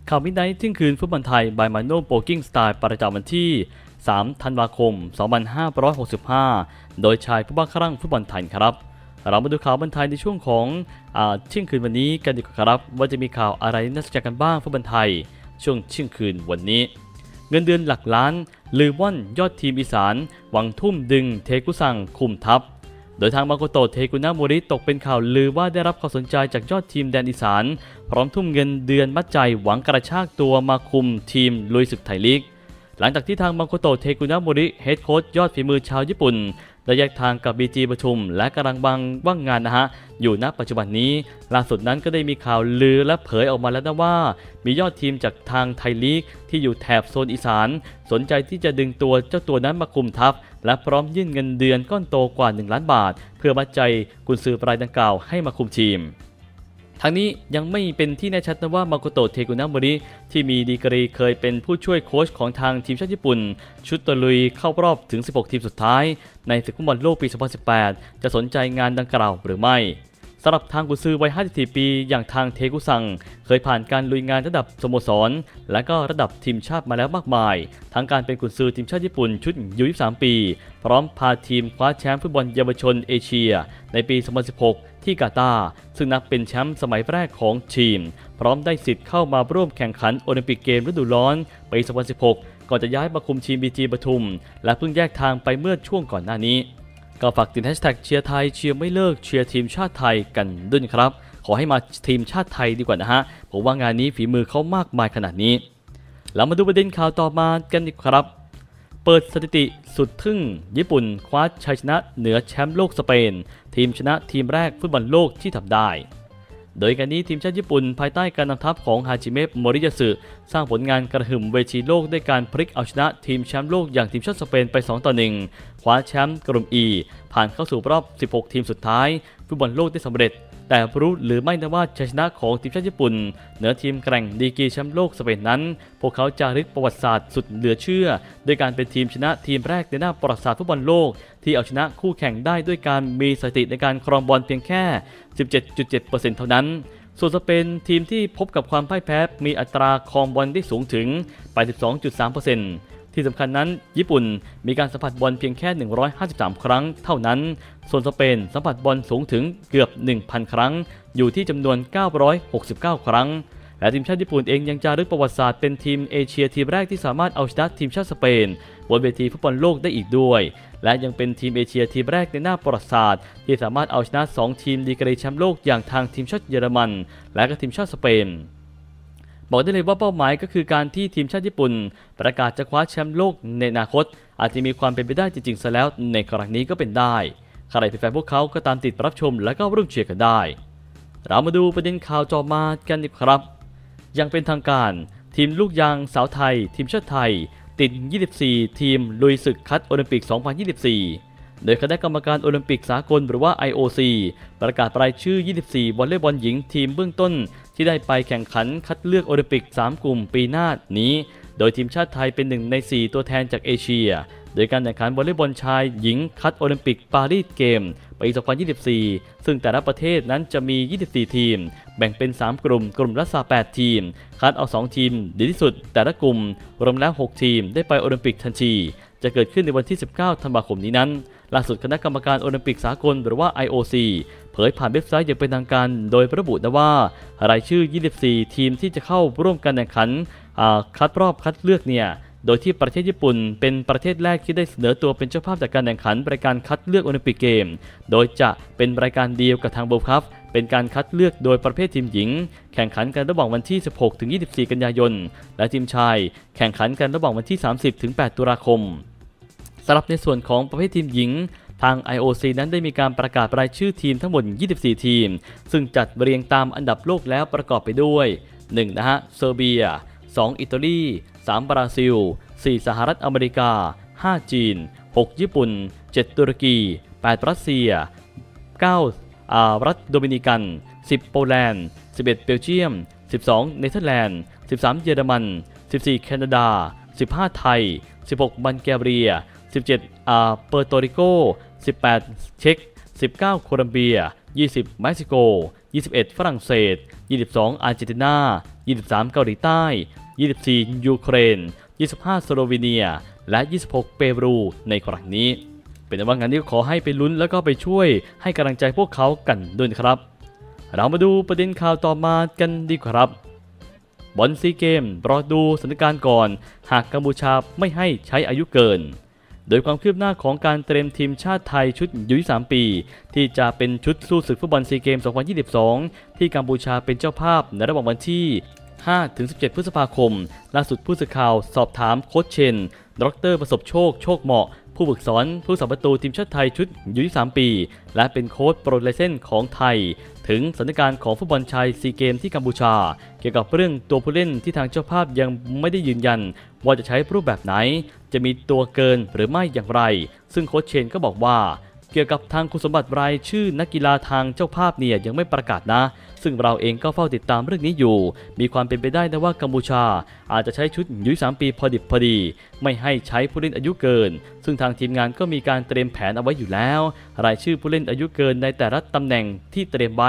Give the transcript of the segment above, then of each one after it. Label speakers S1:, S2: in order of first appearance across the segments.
S1: ข่าวมิดไนท์เที่ยงคืนฟุตบอลไทย by Mano Poking Style ประจำวันที่ 3 ธันวาคม 2565 โดยชายผู้บ้าคลั่งฟุตบอลไทยครับเรามาดูข่าวบอลไทยในช่วงของเที่ยงคืนวันนี้กันดีกว่าครับว่าจะมีข่าวอะไรน่าสนใจกันบ้างฟุตบอลไทยช่วงเที่ยงคืนวันนี้เงินเดือนหลักล้านลือว่อนยอดทีมอีสานหวังทุ่มดึงเทกุซังคุมทัพโดยทางมาโกโตะเทกุนะโมริตกเป็นข่าวลือว่าได้รับความสนใจจากยอดทีมแดนอีสานพร้อมทุ่มเงินเดือนมัดใจหวังกระชากตัวมาคุมทีมลุยศึกไทยลีกหลังจากที่ทางมาโกโตะเทกุนะโมริเฮดโค้ชยอดฝีมือชาวญี่ปุ่นได้แยกทางกับบีจีปทุมและกำลังว่างงานอยู่ณปัจจุบันนี้ล่าสุดนั้นก็ได้มีข่าวลือและเผยออกมาแล้วนะว่ามียอดทีมจากทางไทยลีกที่อยู่แถบโซนอีสานสนใจที่จะดึงตัวเจ้าตัวนั้นมาคุมทัพและพร้อมยื่นเงินเดือนก้อนโตกว่า1 ล้านบาทเพื่อมัดใจกุนซือรายดังกล่าวให้มาคุมทีมทั้งนี้ยังไม่เป็นที่แน่ชัดนะว่ามาโกโตะเทกุนะโมริที่มีดีกรีเคยเป็นผู้ช่วยโค้ชของทางทีมชาติญี่ปุ่นชุดตะลุยเข้ารอบถึง16ทีมสุดท้ายในศึกฟุตบอลโลกปี 2018 จะสนใจงานดังกล่าวหรือไม่สำหรับทางกุนซือวัย54 ปีอย่างทางเทกุซังเคยผ่านการลุยงานระดับสโมสรและก็ระดับทีมชาติมาแล้วมากมายทั้งการเป็นกุนซือทีมชาติญี่ปุ่นชุดยู23 ปีพร้อมพาทีมคว้าแชมป์ฟุตบอลเยาวชนเอเชียในปี 2016 ที่กาตาร์ซึ่งนับเป็นแชมป์สมัยแรกของทีมพร้อมได้สิทธิ์เข้ามาร่วมแข่งขันโอลิมปิกเกมฤดูร้อนปี 2016 ก่อนจะย้ายมาคุมทีมบีจีปทุมและเพิ่งแยกทางไปเมื่อช่วงก่อนหน้านี้ก็ฝากติดแฮชแท็กเชียร์ไทยเชียร์ไม่เลิกเชียร์ทีมชาติไทยกันด้วยครับขอให้มาทีมชาติไทยดีกว่าผมว่างานนี้ฝีมือเขามากมายขนาดนี้แล้วมาดูประเด็นข่าวต่อมากันดีครับเปิดสถิติสุดทึ่งญี่ปุ่นคว้าชัยชนะเหนือแชมป์โลกสเปนทีมชนะทีมแรกฟุตบอลโลกที่ทำได้โดยการนี้ทีมชาติญี่ปุ่นภายใต้การนำทัพของฮาจิเมะโมริยาสึสร้างผลงานกระหึ่มเวทีโลกด้วยการพลิกเอาชนะทีมแชมป์โลกอย่างทีมชาติสเปนไป2-1คว้าแชมป์กลุ่ม E ผ่านเข้าสู่รอบ16ทีมสุดท้ายฟุตบอลโลกได้สำเร็จแต่รู้หรือไม่นะว่าชัยชนะของทีมชาติญี่ปุ่นเหนือทีมแกร่งดีกรีแชมป์โลกสเปนนั้นพวกเขาจารึกประวัติศาสตร์สุดเหลือเชื่อโดยการเป็นทีมชนะทีมแรกในหน้าประวัติศาสตร์ฟุตบอลโลกที่เอาชนะคู่แข่งได้ด้วยการมีสถิติในการครองบอลเพียงแค่ 17.7% เท่านั้นส่วนสเปนทีมที่พบกับความพ่ายแพ้มีอัตราครองบอลได้สูงถึง 82.3%ที่สำคัญนั้นญี่ปุ่นมีการสัมผัสบอลเพียงแค่153ครั้งเท่านั้นส่วนสเปนสัมผัสบอลสูงถึงเกือบ 1,000 ครั้งอยู่ที่จำนวน969ครั้งและทีมชาติญี่ปุ่นเองยังจารึกประวัติศาสตร์เป็นทีมเอเชียทีมแรกที่สามารถเอาชนะทีมชาติสเปนบนเวทีฟุตบอลโลกได้อีกด้วยและยังเป็นทีมเอเชียทีมแรกในหน้าประวัติศาสตร์ที่สามารถเอาชนะ2ทีมดีกรีแชมป์โลกอย่างทางทีมชาติเยอรมันและก็ทีมชาติสเปนบอกได้เลยว่าเป้าหมายก็คือการที่ทีมชาติญี่ปุ่นประกาศจะคว้าแชมป์โลกในอนาคตอาจจะมีความเป็นไปได้จริงๆซะแล้วในครั้งนี้ก็เป็นได้ใครเป็นแฟนพวกเขาก็ตามติดรับชมและก็ร่วมเชียร์กันได้เรามาดูประเด็นข่าวต่อมากันดีครับยังเป็นทางการทีมลูกยางสาวไทยทีมชาติไทยติด24ทีมลุยศึกคัดโอลิมปิก 2024 โดยคณะกรรมการโอลิมปิกสากลหรือว่า IOC ประกาศรายชื่อ24วอลเลย์บอลหญิงทีมเบื้องต้นที่ได้ไปแข่งขันคัดเลือกโอลิมปิก3กลุ่มปีหน้านี้โดยทีมชาติไทยเป็น1ใน4ตัวแทนจากเอเชียโดยการแข่งขันวอลเลย์บอลชายหญิงคัดโอลิมปิกปารีสเกมปี 2024 ซึ่งแต่ละประเทศนั้นจะมี24ทีมแบ่งเป็น3กลุ่มละ8ทีมคัดเอา2ทีมดีที่สุดแต่ละกลุ่มรวมแล้ว6ทีมได้ไปโอลิมปิกทันทีจะเกิดขึ้นในวันที่19ธันวาคมนี้นั้นล่าสุดคณะกรรมการโอลิมปิกสากลหรือว่า IOC เผยผ่านเว็บไซต์อย่างเป็นทางการโดยระบุนะว่ารายชื่อ24ทีมที่จะเข้าร่วมการแข่งขันรอบคัดเลือกโดยที่ประเทศญี่ปุ่นเป็นประเทศแรกที่ได้เสนอตัวเป็นเจ้าภาพจากการแข่งขันรายการคัดเลือกโอลิมปิกเกมโดยจะเป็นรายการเดียวกับทาง World Cup เป็นการคัดเลือกโดยประเภททีมหญิงแข่งขันกันระหว่างวันที่ 16-24 กันยายนและทีมชายแข่งขันกันระหว่างวันที่ 30-8 ตุลาคมสำหรับในส่วนของประเภททีมหญิงทาง IOC นั้นได้มีการประกาศรายชื่อทีมทั้งหมด24ทีมซึ่งจัดเรียงตามอันดับโลกแล้วประกอบไปด้วย1เซอร์เบีย2อิตาลี3บราซิล4สหรัฐอเมริกา5จีน6ญี่ปุ่น7ตุรกี8รัสเซีย9รัฐโดมินิกัน10โปแลนด์11เบลเยียม12เนเธอร์แลนด์13เยอรมัน14แคนาดา15ไทย16บัลแกเรีย17เปอร์โตริโก18เช็ก19โคลัมเบีย20เม็กซิโก21ฝรั่งเศส22อาร์เจนตินา 23เกาหลีใต้24ยูเครน25สโลวีเนียและ26เปรูในครั้งนี้เป็นว่างานนี้ขอให้ไปลุ้นแล้วก็ไปช่วยให้กำลังใจพวกเขากันด้วยครับเรามาดูประเด็นข่าวต่อมากันดีครับบอลซีเกมรอดูสถานการณ์ก่อนหากกัมพูชาไม่ให้ใช้อายุเกินโดยความคืบหน้าของการเตรียมทีมชาติไทยชุดอายุ23ปีที่จะเป็นชุดสู้ศึกฟุตบอลซีเกม 2022 ที่กัมพูชาเป็นเจ้าภาพในระหว่างวันที่5-17 พฤษภาคมล่าสุดผู้สื่อข่าวสอบถามโค้ชเชนดร.ประสบโชคโชคเหมาะผู้ฝึกสอนผู้สัมประตูทีมชาติไทยชุดอายุ23ปีและเป็นโค้ชโปรไลเซนของไทยถึงสถานการณ์ของฟุตบอลชายซีเกมที่กัมพูชาเกี่ยวกับเรื่องตัวผู้เล่นที่ทางเจ้าภาพยังไม่ได้ยืนยันว่าจะใช้รูปแบบไหนจะมีตัวเกินหรือไม่อย่างไรซึ่งโค้ชเชนก็บอกว่าเกี่ยวกับทางคุณสมบัติรายชื่อนักกีฬาทางเจ้าภาพเนี่ยยังไม่ประกาศนะซึ่งเราเองก็เฝ้าติดตามเรื่องนี้อยู่มีความเป็นไปได้นะว่ากัมพูชาอาจจะใช้ชุดอายุ3ปีพอดิบพอดีไม่ให้ใช้ผู้เล่นอายุเกินซึ่งทางทีมงานก็มีการเตรียมแผนเอาไว้อยู่แล้วรายชื่อผู้เล่นอายุเกินในแต่ละตำแหน่งที่เตรียมไว้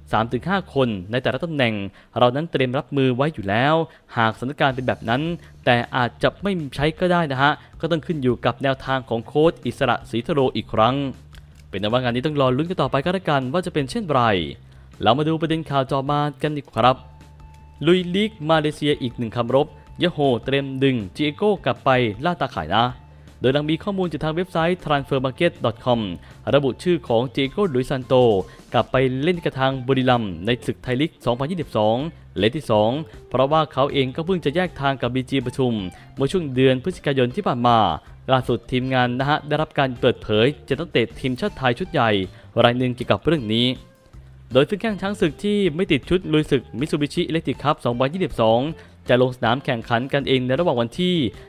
S1: 3-5 คนในแต่ละตำแหน่งเรานั้นเตรียมรับมือไว้อยู่แล้วหากสถานการณ์เป็นแบบนั้นแต่อาจจะไม่ใช้ก็ได้นะฮะก็ต้องขึ้นอยู่กับแนวทางของโค้ชอิสระศรีธโรอีกครั้งเป็นว่างานนี้ต้องรอลุ้นกันต่อไปก็แล้วกันว่าจะเป็นเช่นไรเรามาดูประเด็นข่าวต่อมากันดีครับลุยลีกมาเลเซียอีกหนึ่งคำรบยะโฮเตรียมดึงจิเอโก้กลับไปล่าตาข่ายนะโดยหลังมีข้อมูลจากทางเว็บไซต์ transfermarket.com ระบุชื่อของจิเอโก้ลุยซันโตกลับไปเล่นกระทางบุรีรัมย์ในศึกไทยลีก 2022 เลขที่ 2 เพราะว่าเขาเองก็เพิ่งจะแยกทางกับบีจีปทุมเมื่อช่วงเดือนพฤศจิกายนที่ผ่านมาล่าสุดทีมงานได้รับการเปิดเผยจากนักเตะทีมชาติไทยชุดใหญ่รายหนึ่งเกี่ยวกับเรื่องนี้โดยซึ่งแข่งช้างศึกที่ไม่ติดชุดลุยศึกมิตซูบิชิอิเล็กทริกคัพ 2022 จะลงสนามแข่งขันกันเองในระหว่างวันที่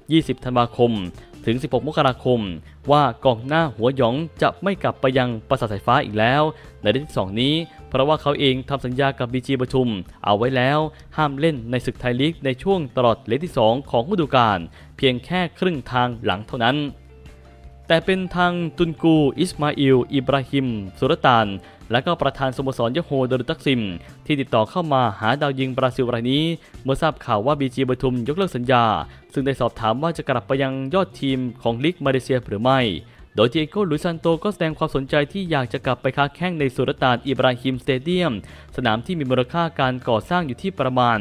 S1: 20 ธันวาคมถึง 16 มกราคมว่ากองหน้าหัวหยองจะไม่กลับไปยังปราสาทสายฟ้าอีกแล้วในเดือนที่ 2 นี้เพราะว่าเขาเองทำสัญญากับบีจีปทุมเอาไว้แล้วห้ามเล่นในศึกไทยลีกในช่วงตลอดเลขที่ 2 ของฤดูกาลเพียงแค่ครึ่งทางหลังเท่านั้นแต่เป็นทางตุนกูอิสมาอิลอิบราฮิมสุรตานและก็ประธานสโมสรยะโฮดารุตักซิมที่ติดต่อเข้ามาหาดาวยิงบราซิลรายนี้เมื่อทราบข่าวว่าบีจีปทุมยกเลิกสัญญาซึ่งได้สอบถามว่าจะกลับไปยังยอดทีมของลีกมาเลเซียหรือไม่โดยจิเอโก้ลุยซันโตก็แสดงความสนใจที่อยากจะกลับไปค้าแข้งในสุรตานอิบราฮิมสเตเดียมสนามที่มีมูลค่าการก่อสร้างอยู่ที่ประมาณ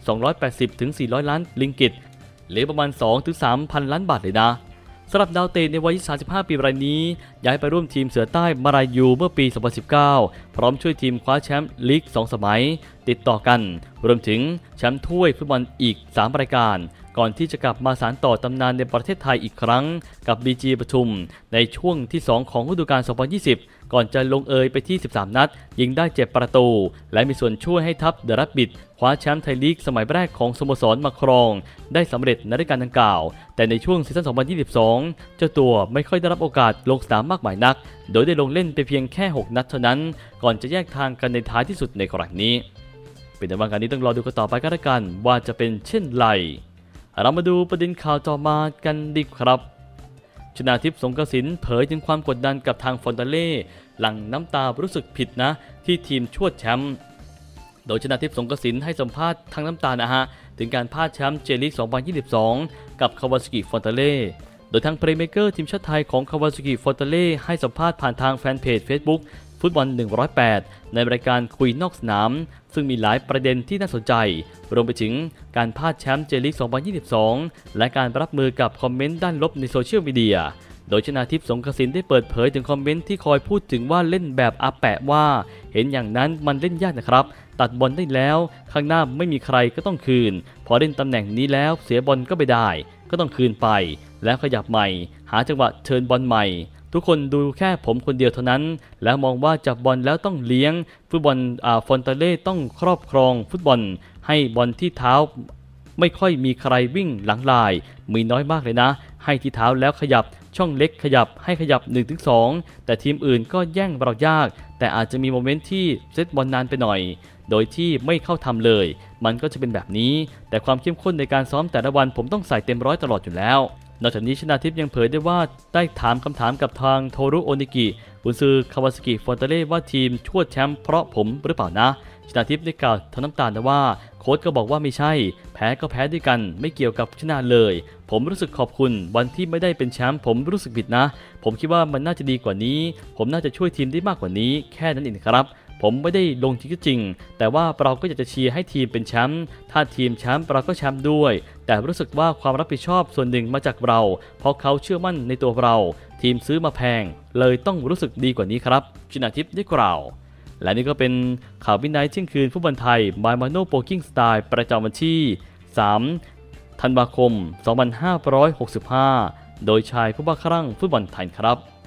S1: 280-400 ล้านลิงกิตหรือประมาณ 2-3 พันล้านบาทเลยนะสำหรับดาวเตะในวัย 35 ปีรายนี้ย้ายไปร่วมทีมเสือใต้มารายูเมื่อปี 2019 พร้อมช่วยทีมคว้าแชมป์ลีก 2 สมัยติดต่อกันรวมถึงแชมป์ถ้วยฟุตบอลอีก 3 รายการก่อนที่จะกลับมาสานต่อตำนานในประเทศไทยอีกครั้งกับ BG ปทุมในช่วงที่ 2 ของฤดูกาล 2020 ก่อนจะลงเอยไปที่ 13 นัดยิงได้7 ประตูและมีส่วนช่วยให้ทัพเดอะแรบบิทคว้าแชมป์ไทยลีกสมัยแรกของสโมสรมาครองได้สำเร็จในฤดูกาลดังกล่าวแต่ในช่วงซีซั่น 2022 เจ้าตัวไม่ค่อยได้รับโอกาสลงสนามมากมายนักโดยได้ลงเล่นไปเพียงแค่ 6 นัดเท่านั้นก่อนจะแยกทางกันในท้ายที่สุดในครั้งนี้เป็นแต่ว่าการนี้ต้องรอดูกันต่อไปก็แล้วกันว่าจะเป็นเช่นไรเรามาดูประเด็นข่าวต่อมากันดีครับชนาทิพย์สงกสินเผยถึงความกดดันกับทางฟอนตาเล่หลังน้ำตารู้สึกผิดนะที่ทีมชวดแชมป์โดยชนาทิพย์สงกสินให้สัมภาษณ์ทางน้ำตาถึงการพลาดแชมป์เจลีก 2022 กับคาวาซากิฟอนตาเล่โดยทางเพลย์เมเกอร์ทีมชาติไทยของคาวาซากิฟอนตาเล่ให้สัมภาษณ์ผ่านทางแฟนเพจ Facebook ฟุตบอล 108 ในรายการคุยนอกสนามซึ่งมีหลายประเด็นที่น่าสนใจรวมไปถึงการพลาดแชมป์เจลีก 2022 และการรับมือกับคอมเมนต์ด้านลบในโซเชียลมีเดียโดยชนาทิพย์สงกสินได้เปิดเผยถึงคอมเมนต์ที่คอยพูดถึงว่าเล่นแบบอาแปะว่าเห็นอย่างนั้นมันเล่นยากนะครับตัดบอลได้แล้วข้างหน้าไม่มีใครก็ต้องคืนพอเล่นตำแหน่งนี้แล้วเสียบอลก็ไม่ได้ก็ต้องคืนไปแล้วขยับใหม่หาจังหวะเทิร์นบอลใหม่ทุกคนดูแค่ผมคนเดียวเท่านั้นแล้วมองว่าจับบอลแล้วต้องเลี้ยงฟุตบอลฟอนตาเล่ต้องครอบครองฟุตบอลให้บอลที่เท้าไม่ค่อยมีใครวิ่งหลังลายมีน้อยมากเลยนะให้ที่เท้าแล้วขยับช่องเล็กขยับให้ขยับ 1-2 แต่ทีมอื่นก็แย่งเรายากแต่อาจจะมีโมเมนต์ที่เซตบอลนานไปหน่อยโดยที่ไม่เข้าทำเลยมันก็จะเป็นแบบนี้แต่ความเข้มข้นในการซ้อมแต่ละวันผมต้องใส่เต็มร้อยตลอดอยู่แล้วนอกจากนี้ชนาทิพย์ยังเผยได้ว่าได้ถามคำถามกับทางโทรุโอนิกิกุนซือคาวาซากิฟอนเตเล่ว่าทีมชวดแชมป์เพราะผมหรือเปล่านะชนาทิพย์ได้กล่าวทั้งน้ำตานะว่าโค้ชก็บอกว่าไม่ใช่แพ้ก็แพ้ด้วยกันไม่เกี่ยวกับชนะเลยผมรู้สึกขอบคุณวันที่ไม่ได้เป็นแชมป์ผมรู้สึกผิดนะผมคิดว่ามันน่าจะดีกว่านี้ผมน่าจะช่วยทีมได้มากกว่านี้แค่นั้นเองครับผมไม่ได้ลงจริงก็จริงแต่ว่าเราก็อยากจะเชียร์ให้ทีมเป็นแชมป์ถ้าทีมแชมป์เราก็แชมป์ด้วยแต่รู้สึกว่าความรับผิดชอบส่วนหนึ่งมาจากเราเพราะเขาเชื่อมั่นในตัวเราทีมซื้อมาแพงเลยต้องรู้สึกดีกว่านี้ครับชนาทิพย์ได้กล่าวและนี่ก็เป็นข่าววินัยเที่ยงคืนฟุตบอลไทย by Mano Poking Style ประจำวันที่ 3 ธันวาคม 2565 โดยชายผู้บ้าคลั่งฟุตบอลไทยครับ